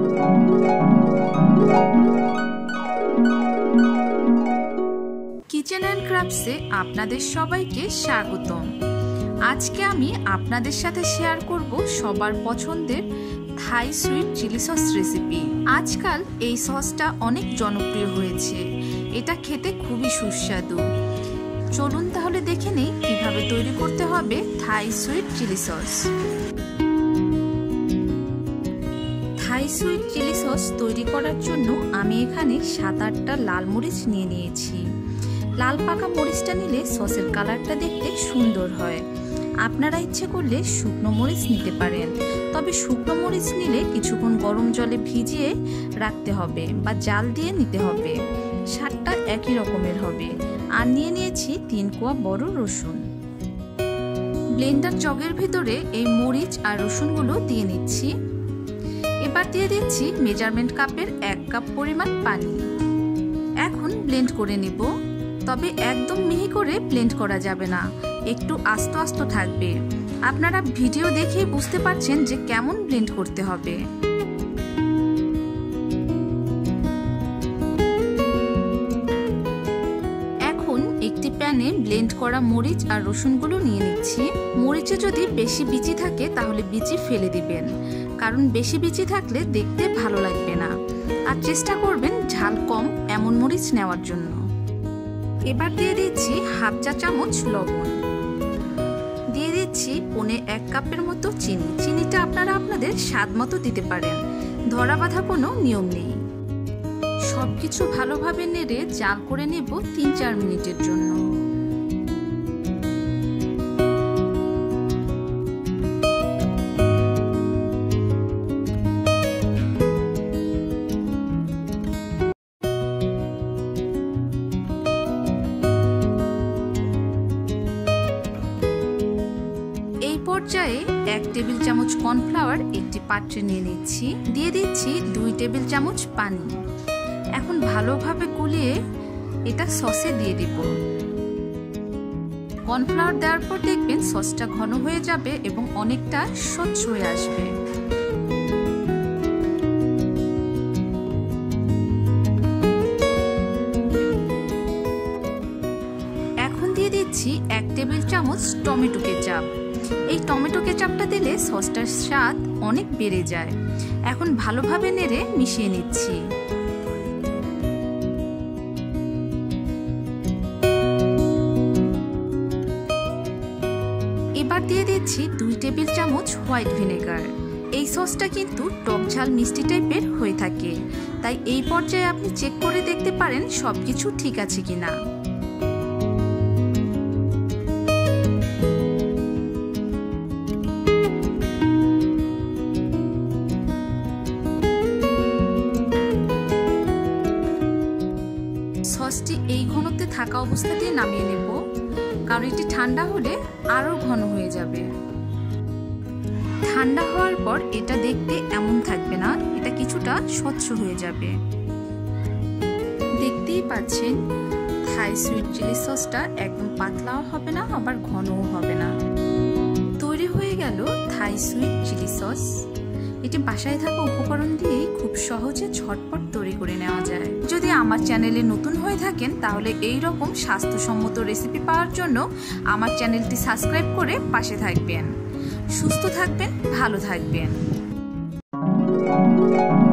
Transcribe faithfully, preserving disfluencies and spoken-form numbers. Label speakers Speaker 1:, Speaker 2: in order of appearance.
Speaker 1: Kitchen and ক্রাফটসে আপনাদের সবাইকে স্বাগতম। আজকে আমি আপনাদের সাথে শেয়ার করব সবার পছন্দের Thai sweet chilli sauce recipe. আজকাল এই সসটা অনেক জনপ্রিয় হয়েছে, এটা খেতে খুবই সুস্বাদু। চলুন তাহলে দেখে নেই কিভাবে তৈরি করতে হবে Thai sweet chilli sauce. Thai sweet chilli sauce তৈরি করার জন্য আমি এখানে সাত আটটা লাল মরিচ নিয়ে নিয়েছি। লাল পাকা মরিচটা নিলে সসের কালারটা দেখতে সুন্দর হয়। আপনারা ইচ্ছে করলে শুকনো মরিচ নিতে পারেন, তবে শুকনো মরিচ নিলে কিছুক্ষণ গরম জলে ভিজিয়ে রাখতে হবে বা জাল দিয়ে নিতে হবে। স্বাদটা একই রকমের হবে। আর নিয়ে নিয়েছি তিন কোয়া বড় রসুন। ব্লেন্ডার জগের ভিতরে এই মরিচ আর রসুনগুলো দিয়ে নিচ্ছি। এবার দিয়ে দিচ্ছি মেজারমেন্ট কাপের এক কাপ পরিমাণ পানি। এখন ব্লেন্ড করে নিব, তবে একদম মিহি করে ব্লেন্ড করা যাবে না, একটু আস্ত আস্ত থাকবে। আপনারা ভিডিও দেখে বুঝতে পারছেন যে কেমন ব্লেন্ড করতে হবে। এখন একটি প্যানে ব্লেন্ড করা মরিচ আর রসুনগুলো নিয়ে নিচ্ছি। মরিচে যদি বেশি বিচি থাকে তাহলে বিচি ফেলে দিবেন, কারণ বেশি বিচি থাকলে দেখতে ভালো লাগবে না। আর চেষ্টা করবেন ঝাল কম এমন মরিচ নেওয়ার জন্য। এবার দিয়ে দিচ্ছি হাফ চা চামচ লবণ, দিয়ে দিচ্ছি পৌনে এক কাপের মতো চিনি। চিনিটা আপনারা আপনাদের স্বাদ মতো দিতে পারেন, ধরা বাঁধা কোনো নিয়ম নেই। সবকিছু ভালোভাবে নেড়ে জাল করে নেব তিন চার মিনিটের জন্য। পর্যায়ে এক টেবিল চামচ কর্নফ্লাওয়ার একটি পাত্রে নিয়ে নিচ্ছি। দিয়ে দিচ্ছি দুই টেবিল চামচ পানি। এখন ভালোভাবে গুলিয়ে এটা সসে দিয়ে দিব। কর্নফ্লাওয়ার দেওয়ার পর দেখবেন সসটা ঘন হয়ে যাবে এবং অনেকটা স্বচ্ছ হয়ে আসবে। এখন দিয়ে দিচ্ছি এক টেবিল চামচ টমেটো কেচাপ। এই টমেটো কেচাপটা দিলে সসটার স্বাদ অনেক বেড়ে যায়। এখন ভালোভাবে নেড়ে মিশিয়ে নিচ্ছি। এবার দিয়ে দিচ্ছি দুই টেবিল চামচ হোয়াইট ভিনেগার। এই সসটা কিন্তু টক ঝাল মিষ্টি টাইপের হয়ে থাকে, তাই এই পর্যায়ে আপনি চেক করে দেখতে পারেন সবকিছু ঠিক আছে কিনা। সসটি এই ঘনত্বে থাকা অবস্থাতে নামিয়ে নেব, কারণ এটি ঠান্ডা হলে আরো ঘন হয়ে যাবে। ঠান্ডা হওয়ার পর এটা দেখতে এমন থাকবে না, এটা কিছুটা স্বচ্ছ হয়ে যাবে। দেখতেই পাচ্ছেন থাই সুইট চিলি সসটা একদম পাতলাও হবে না আবার ঘনও হবে না। তৈরি হয়ে গেল থাই সুইট চিলি সস। এটি বাসায় থাকা উপকরণ দিয়েই খুব সহজে ঝটপট তৈরি করে নেওয়া যায়। যদি আমার চ্যানেলে নতুন হয়ে থাকেন তাহলে এই রকম স্বাস্থ্যসম্মত রেসিপি পাওয়ার জন্য আমার চ্যানেলটি সাবস্ক্রাইব করে পাশে থাকবেন। সুস্থ থাকবেন, ভালো থাকবেন।